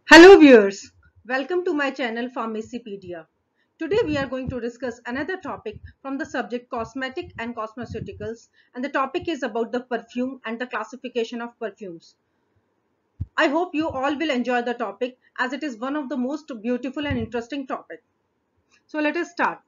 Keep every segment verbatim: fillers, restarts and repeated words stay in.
Hello viewers, welcome to my channel Pharmacypedia. Today we are going to discuss another topic from the subject cosmetic and cosmeceuticals, and the topic is about the perfume and the classification of perfumes. I hope you all will enjoy the topic as it is one of the most beautiful and interesting topic. So let us start.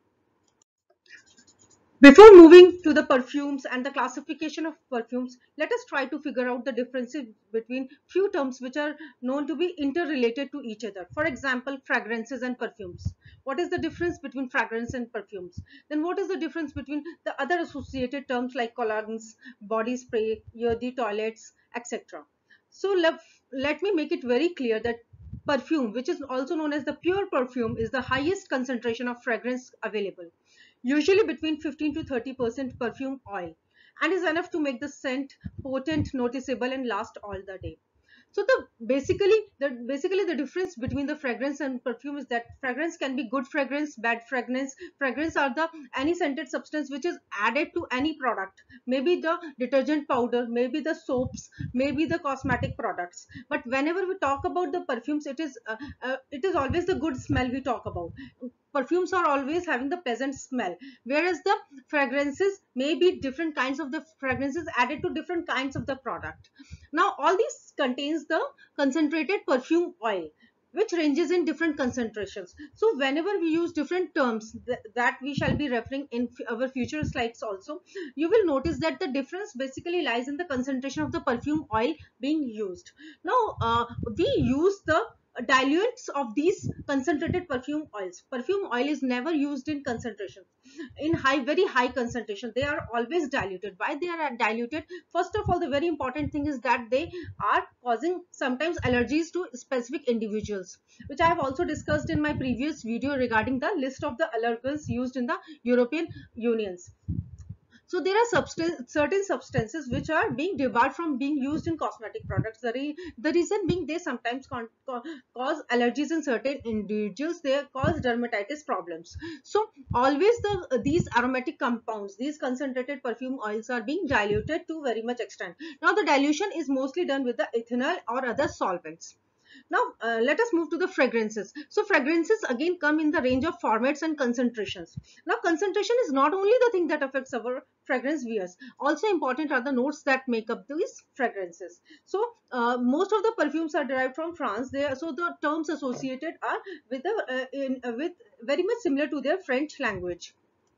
Before moving to the perfumes and the classification of perfumes, let us try to figure out the differences between few terms which are known to be interrelated to each other. For example, fragrances and perfumes. What is the difference between fragrance and perfumes? Then what is the difference between the other associated terms like colognes, body spray, eau de toilettes, et cetera. So let, let me make it very clear that perfume, which is also known as the pure perfume, is the highest concentration of fragrance available, usually between fifteen to thirty percent perfume oil, and is enough to make the scent potent, noticeable, and last all the day. So the basically the basically the difference between the fragrance and perfume is that fragrance can be good fragrance, bad fragrance. Fragrance are the any scented substance which is added to any product, maybe the detergent powder, maybe the soaps, maybe the cosmetic products. But whenever we talk about the perfumes, it is uh, uh, it is always the good smell we talk about. Perfumes are always having the pleasant smell, whereas the fragrances may be different kinds of the fragrances added to different kinds of the product. Now all these contains the concentrated perfume oil, which ranges in different concentrations. So whenever we use different terms th that we shall be referring in our future slides also, you will notice that the difference basically lies in the concentration of the perfume oil being used. Now uh, we use the diluents of these concentrated perfume oils. Perfume oil is never used in concentration, in high very high concentration. They are always diluted. Why they are diluted? First of all, the very important thing is that they are causing sometimes allergies to specific individuals, which I have also discussed in my previous video regarding the list of the allergens used in the European unions. So there are substance, certain substances which are being debarred from being used in cosmetic products. The, re, the reason being they sometimes con, co, cause allergies in certain individuals. They cause dermatitis problems. So always the these aromatic compounds, these concentrated perfume oils are being diluted to very much extent. Now the dilution is mostly done with the ethanol or other solvents. Now uh, let us move to the fragrances. So fragrances again come in the range of formats and concentrations. Now concentration is not only the thing that affects our fragrance wears. Also important are the notes that make up these fragrances. So uh, most of the perfumes are derived from France. They are, so the terms associated are with the uh, in, uh, with very much similar to their French language.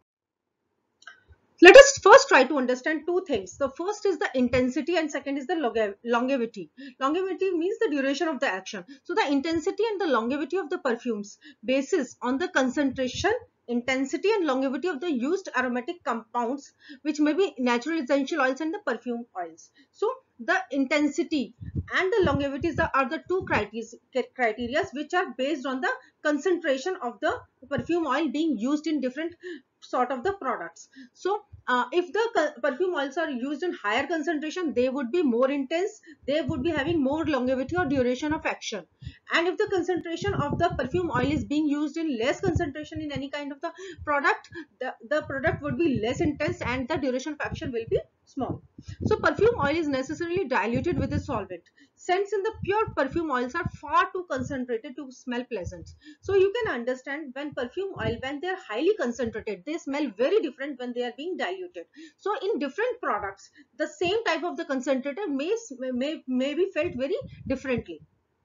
Let us first try to understand two things. The first is the intensity and second is the longevity. Longevity means the duration of the action. So the intensity and the longevity of the perfumes basis on the concentration, intensity and longevity of the used aromatic compounds, which may be natural essential oils and the perfume oils. So the intensity and the longevity are the two criteria which are based on the concentration of the perfume oil being used in different sort of the products. So uh, if the perfume oils are used in higher concentration, they would be more intense, they would be having more longevity or duration of action. And if the concentration of the perfume oil is being used in less concentration in any kind of the product, the, the product would be less intense and the duration of action will be small. So perfume oil is necessarily diluted with a solvent. Scents in the pure perfume oils are far too concentrated to smell pleasant. So you can understand when perfume oil, when they are highly concentrated, they smell very different when they are being diluted. So in different products, the same type of the concentrator may, may, may be felt very differently.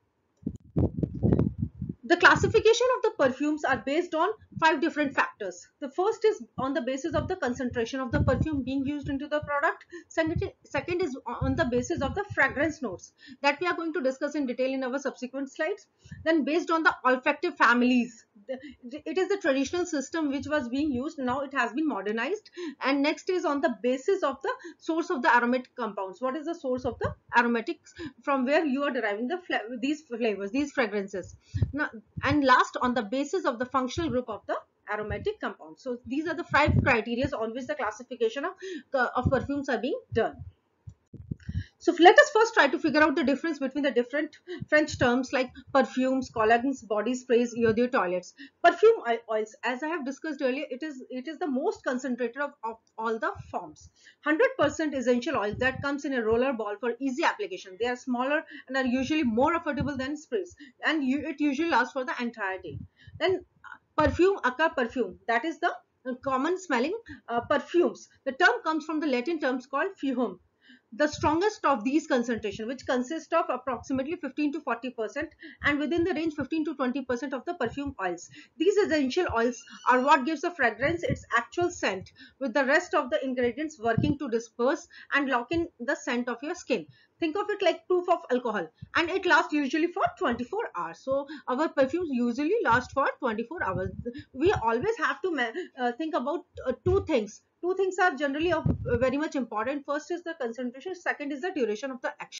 The classification of the perfumes are based on five different factors. The first is on the basis of the concentration of the perfume being used into the product. Second, second is on the basis of the fragrance notes that we are going to discuss in detail in our subsequent slides. Then based on the olfactive families. It is the traditional system which was being used. Now it has been modernized. And next is on the basis of the source of the aromatic compounds. What is the source of the aromatics from where you are deriving the these flavors, these fragrances. Now, and last on the basis of the functional group of the aromatic compounds. So these are the five criteria on which the classification of, uh, of perfumes are being done. So let us first try to figure out the difference between the different French terms like perfumes, cologne, body sprays, eau de toilets. Perfume oils, as I have discussed earlier, it is it is the most concentrated of, of all the forms. one hundred percent essential oil that comes in a roller ball for easy application. They are smaller and are usually more affordable than sprays, and you, it usually lasts for the entire day. Then perfume, acca perfume, that is the uh, common smelling uh, perfumes. The term comes from the Latin terms called fumum, the strongest of these concentration, which consist of approximately fifteen to forty percent, and within the range fifteen to twenty percent of the perfume oils. These essential oils are what gives the fragrance its actual scent, with the rest of the ingredients working to disperse and lock in the scent of your skin. Think of it like proof of alcohol, and it lasts usually for twenty-four hours. So our perfumes usually last for twenty-four hours. We always have to uh, think about uh, two things. Two things are generally of uh, very much important. First is the concentration, second is the duration of the action.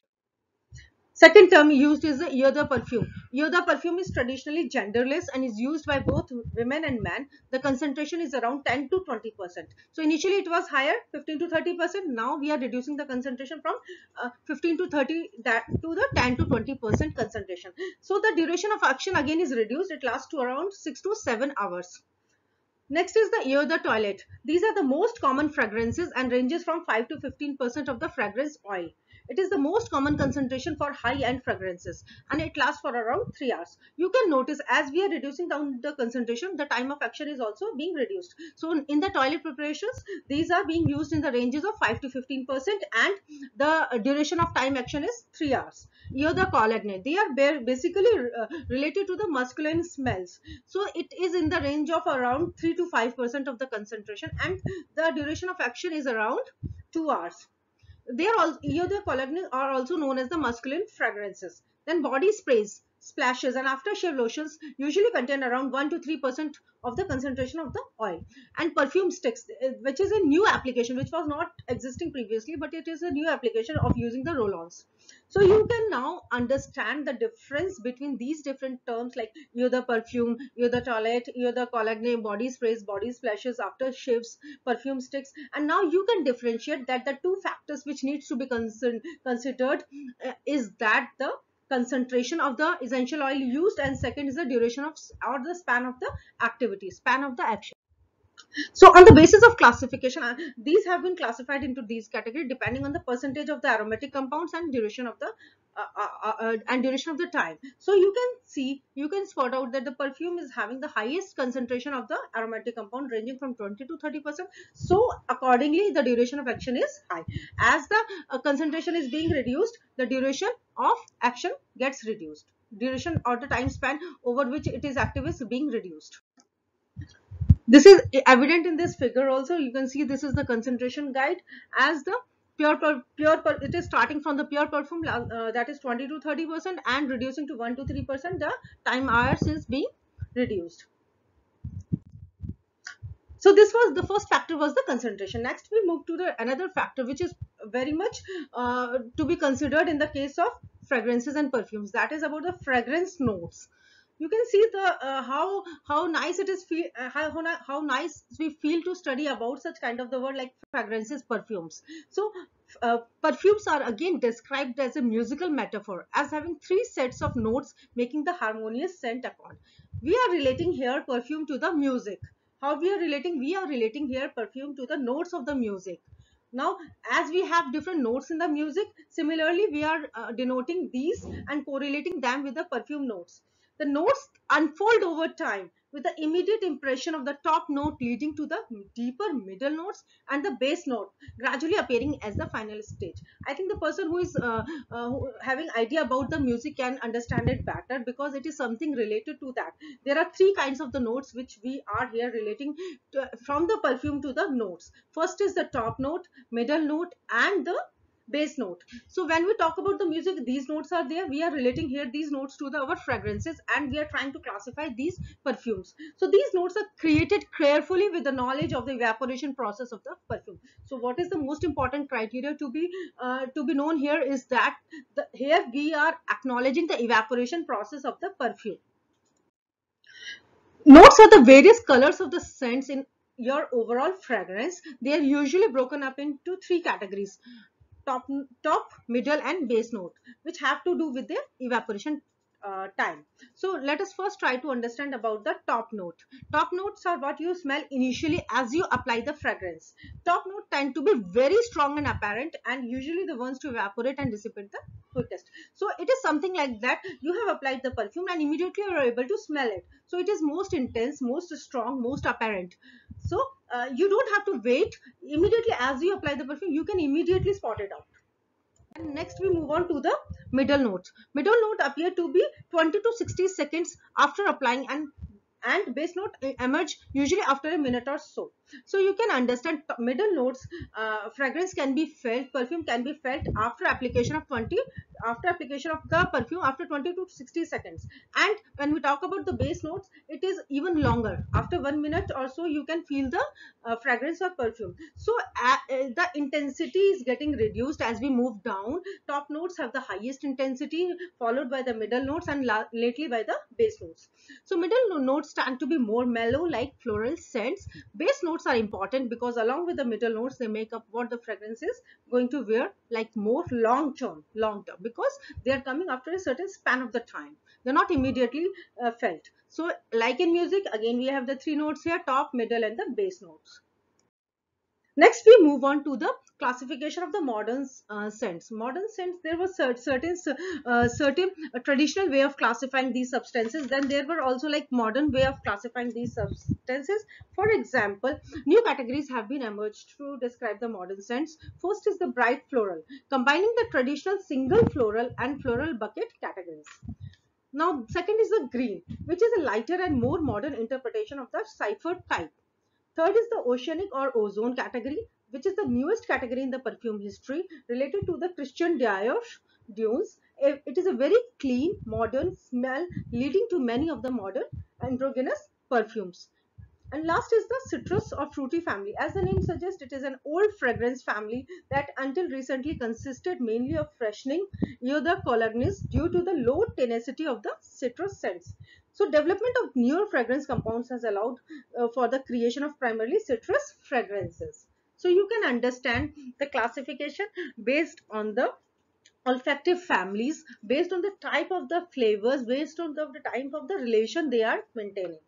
Second term used is the eau de perfume. Eau de perfume is traditionally genderless and is used by both women and men. The concentration is around ten to twenty percent. So initially it was higher, fifteen to thirty percent. Now we are reducing the concentration from uh, fifteen to thirty that to the ten to twenty percent concentration. So the duration of action again is reduced. It lasts to around six to seven hours. Next is the eau de toilette. These are the most common fragrances and ranges from five to fifteen percent of the fragrance oil. It is the most common concentration for high-end fragrances, and it lasts for around three hours. You can notice as we are reducing down the concentration, the time of action is also being reduced. So in the toilet preparations, these are being used in the ranges of five to fifteen percent, and the duration of time action is three hours. Eau de cologne, they are basically uh, related to the masculine smells. So it is in the range of around three to five percent of the concentration, and the duration of action is around two hours. They are all eau de cologne are also known as the masculine fragrances. Then body sprays, splashes, and aftershave lotions usually contain around one to three percent of the concentration of the oil. And perfume sticks, which is a new application which was not existing previously, but it is a new application of using the roll-ons. So you can now understand the difference between these different terms like eau de perfume, eau de toilette, eau de cologne, body sprays, body splashes, aftershaves, perfume sticks, and now you can differentiate that the two factors which needs to be considered considered uh, is that the concentration of the essential oil used, and second is the duration of or the span of the activity, span of the action. So on the basis of classification, uh, these have been classified into these categories depending on the percentage of the aromatic compounds and duration of the uh, uh, uh, and duration of the time. So you can see, you can spot out that the perfume is having the highest concentration of the aromatic compound, ranging from twenty to thirty percent. So accordingly, the duration of action is high. As the uh, concentration is being reduced, the duration of action gets reduced. Duration or the time span over which it is active is being reduced. This is evident in this figure also. You can see this is the concentration guide. As the pure per, pure per, it is starting from the pure perfume uh, that is twenty to thirty percent and reducing to one to three percent. The time hours is being reduced. So this was the first factor, was the concentration. Next we move to the another factor which is very much uh, to be considered in the case of fragrances and perfumes. That is about the fragrance notes. You can see the uh, how how nice it is feel uh, how, how nice we feel to study about such kind of the word like fragrances, perfumes. So uh, perfumes are again described as a musical metaphor, as having three sets of notes making the harmonious scent accord. We are relating here perfume to the music. How we are relating? We are relating here perfume to the notes of the music. Now, as we have different notes in the music, similarly we are uh, denoting these and correlating them with the perfume notes. The notes unfold over time, with the immediate impression of the top note leading to the deeper middle notes and the bass note gradually appearing as the final stage. I think the person who is uh, uh, who having idea about the music can understand it better, because it is something related to that. There are three kinds of the notes which we are here relating to, from the perfume to the notes. First is the top note, middle note, and the bass note. So when we talk about the music, these notes are there. We are relating here these notes to the our fragrances, and we are trying to classify these perfumes. So these notes are created carefully with the knowledge of the evaporation process of the perfume. So what is the most important criteria to be uh, to be known here is that the, here we are acknowledging the evaporation process of the perfume. Notes are the various colors of the scents in your overall fragrance. They are usually broken up into three categories. top, top, middle and base note, which have to do with their evaporation uh, time. So let us first try to understand about the top note. Top notes are what you smell initially as you apply the fragrance. Top note tend to be very strong and apparent, and usually the ones to evaporate and dissipate the quickest. So it is something like that. You have applied the perfume and immediately you are able to smell it. So it is most intense, most strong, most apparent. So uh, you don't have to wait. Immediately as you apply the perfume, you can immediately spot it out. And next we move on to the middle notes. Middle note appear to be twenty to sixty seconds after applying, and and base note emerge usually after a minute or so. So you can understand middle notes, uh, fragrance can be felt, perfume can be felt after application of twenty, after application of the perfume after twenty to sixty seconds. And when we talk about the base notes, it is even longer. After one minute or so, you can feel the uh, fragrance of perfume. So uh, uh, the intensity is getting reduced as we move down. Top notes have the highest intensity, followed by the middle notes, and lately by the base notes. So middle notes tend to be more mellow, like floral scents. Base notes are important because along with the middle notes, they make up what the fragrance is going to wear, like more long term, long term, because they are coming after a certain span of the time. They're not immediately uh, felt. So like in music, again we have the three notes here: top, middle and the base notes. Next, we move on to the classification of the modern uh, scents. Modern scents, there was cert certain uh, certain uh, traditional way of classifying these substances. Then there were also like modern way of classifying these substances. For example, new categories have been emerged to describe the modern scents. First is the bright floral, combining the traditional single floral and floral bucket categories. Now, second is the green, which is a lighter and more modern interpretation of the cipher type. Third is the oceanic or ozone category, which is the newest category in the perfume history, related to the Christian Dior dunes. It is a very clean, modern smell, leading to many of the modern androgynous perfumes. And last is the citrus or fruity family. As the name suggests, it is an old fragrance family that until recently consisted mainly of freshening eau cologne due to the low tenacity of the citrus scents. So development of newer fragrance compounds has allowed uh, for the creation of primarily citrus fragrances. So you can understand the classification based on the olfactive families, based on the type of the flavors, based on the, the type of the relation they are maintaining.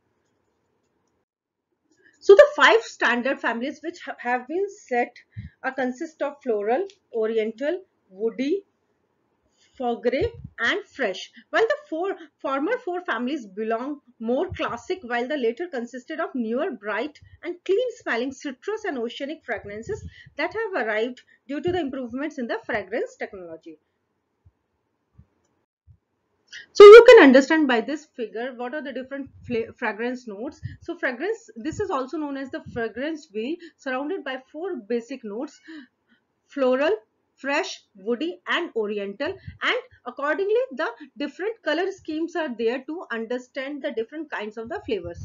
So the five standard families which ha have been set are consist of floral, oriental, woody, fogre and fresh. While the four former four families belong more classic, while the later consisted of newer, bright and clean smelling citrus and oceanic fragrances that have arrived due to the improvements in the fragrance technology. So you can understand by this figure what are the different fragrance notes. So fragrance, this is also known as the fragrance wheel, surrounded by four basic notes: floral, fresh, woody and oriental. And accordingly the different color schemes are there to understand the different kinds of the flavors.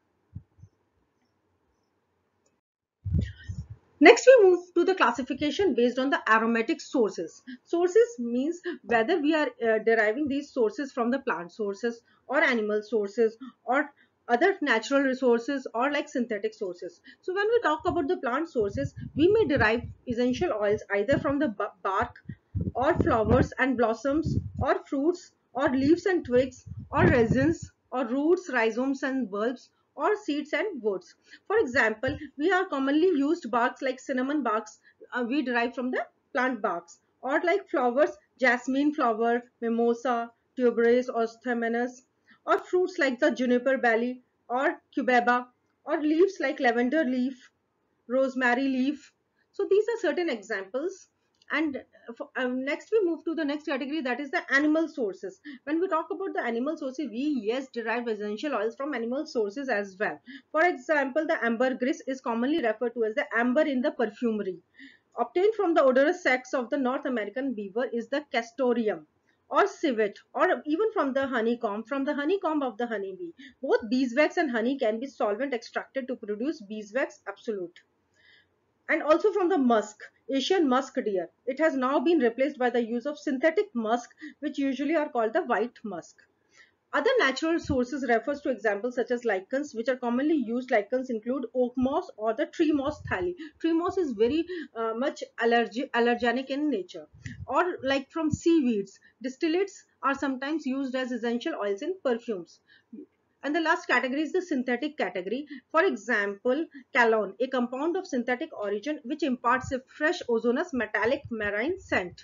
Next, we move to the classification based on the aromatic sources. Sources means whether we are uh, deriving these sources from the plant sources or animal sources or other natural resources or like synthetic sources. So when we talk about the plant sources, we may derive essential oils either from the bark or flowers and blossoms or fruits or leaves and twigs or resins or roots, rhizomes and bulbs or seeds and woods. For example, we are commonly used barks like cinnamon barks, uh, we derive from the plant barks, or like flowers, jasmine flower, mimosa, tuberose or stamenus, or fruits like the juniper berry or cubeba, or leaves like lavender leaf, rosemary leaf. So these are certain examples. And for, um, next we move to the next category, that is the animal sources. When we talk about the animal sources, we yes derive essential oils from animal sources as well. For example, the ambergris is commonly referred to as the amber in the perfumery. Obtained from the odorous sacs of the North American beaver is the castoreum or civet, or even from the honeycomb, from the honeycomb of the honeybee. Both beeswax and honey can be solvent extracted to produce beeswax absolute. And also from the musk, Asian musk deer. It has now been replaced by the use of synthetic musk, which usually are called the white musk. Other natural sources refers to examples such as lichens, which are commonly used. Lichens include oak moss or the tree moss thyli. Tree moss is very uh, much allergy, allergenic in nature. Or like from seaweeds, distillates are sometimes used as essential oils in perfumes. And the last category is the synthetic category. For example, calone, a compound of synthetic origin which imparts a fresh ozonous metallic marine scent.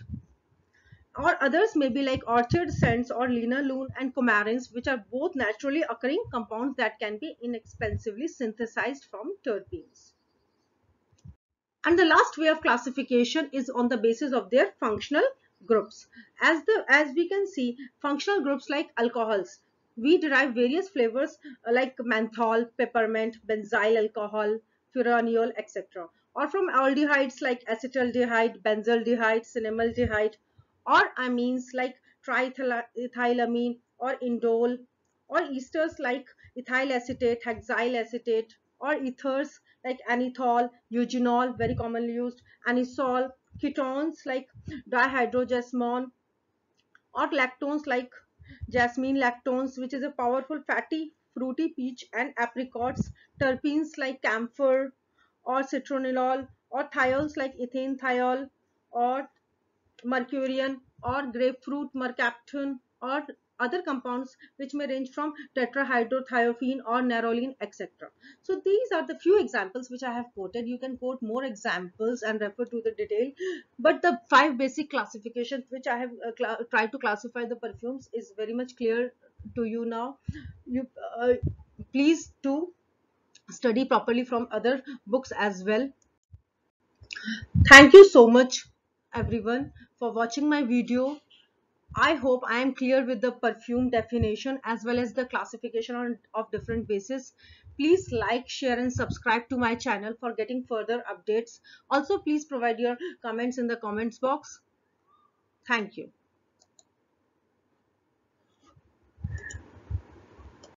Or others may be like orchard scents or linalool and coumarins, which are both naturally occurring compounds that can be inexpensively synthesized from terpenes. And the last way of classification is on the basis of their functional groups. As the as we can see, functional groups like alcohols, we derive various flavors uh, like menthol, peppermint, benzyl alcohol, furanol, et cetera. Or from aldehydes like acetaldehyde, benzaldehyde, cinnamaldehyde, or amines like triethylamine or indole, or esters like ethyl acetate, hexyl acetate, or ethers like anethol, eugenol, very commonly used, anisole, ketones like dihydrogesmone, or lactones like jasmine lactones, which is a powerful fatty fruity peach and apricots, terpenes like camphor or citronellol, or thiols like ethane thiol, or mercurian or grapefruit mercaptan, or other compounds which may range from tetrahydrothiophene or nerolene, et cetera. So these are the few examples which I have quoted. You can quote more examples and refer to the detail. But the five basic classifications which I have uh, tried to classify the perfumes is very much clear to you now. You uh, please do study properly from other books as well. Thank you so much everyone for watching my video. I hope I am clear with the perfume definition as well as the classification on, of different bases. Please like, share and subscribe to my channel for getting further updates. Also, please provide your comments in the comments box. Thank you.